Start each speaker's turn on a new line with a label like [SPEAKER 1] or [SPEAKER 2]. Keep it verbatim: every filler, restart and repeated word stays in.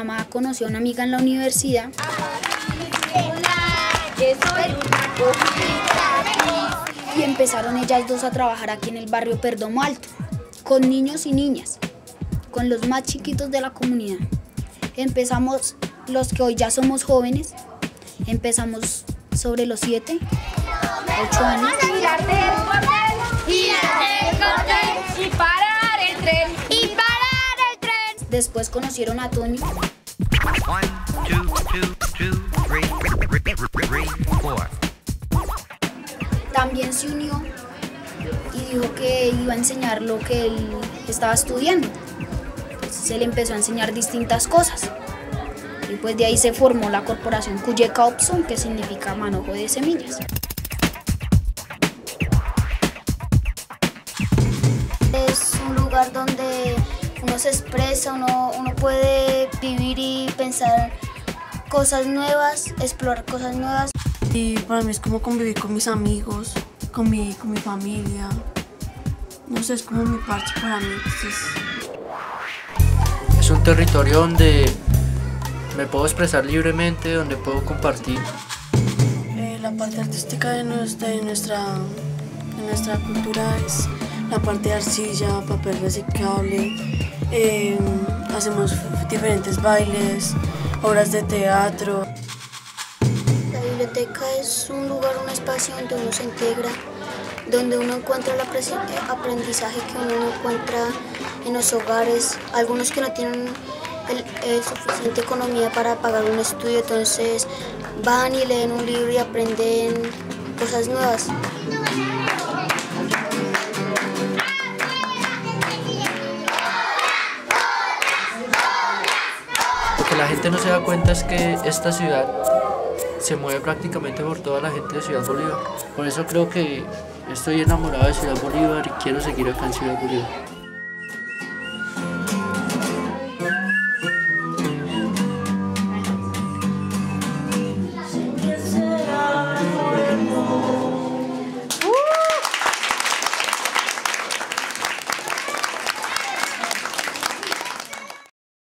[SPEAKER 1] mamá conoció a una amiga en la universidad. Y empezaron ellas dos a trabajar aquí en el barrio Perdomo Alto, con niños y niñas, con los más chiquitos de la comunidad. Empezamos, los que hoy ya somos jóvenes, empezamos sobre los siete, ocho años.
[SPEAKER 2] Y parar el tren, y parar el tren.
[SPEAKER 1] Después conocieron a Toño.
[SPEAKER 3] One, two, two, two, three, three, four.
[SPEAKER 1] También se unió y dijo que iba a enseñar lo que él estaba estudiando. Entonces él empezó a enseñar distintas cosas. Y pues de ahí se formó la corporación Cuyeka Opson, que significa manojo de semillas. Es un lugar donde uno se expresa, uno, uno puede vivir y pensar cosas nuevas, explorar cosas nuevas.
[SPEAKER 4] Y para mí es como convivir con mis amigos, con mi, con mi familia. No sé, es como mi parche para mí. Entonces...
[SPEAKER 5] Es un territorio donde me puedo expresar libremente, donde puedo compartir.
[SPEAKER 4] Eh, la parte artística de nuestra, de, nuestra, de nuestra cultura es la parte de arcilla, papel reciclable. Eh, hacemos diferentes bailes, obras de teatro.
[SPEAKER 1] La biblioteca es un lugar, un espacio donde uno se integra, donde uno encuentra el aprendizaje que uno no encuentra en los hogares. Algunos que no tienen el, el suficiente economía para pagar un estudio, entonces van y leen un libro y aprenden cosas nuevas.
[SPEAKER 5] Lo que la gente no se da cuenta es que esta ciudad se mueve prácticamente por toda la gente de Ciudad Bolívar. Por eso creo que estoy enamorado de Ciudad Bolívar y quiero seguir acá en Ciudad Bolívar.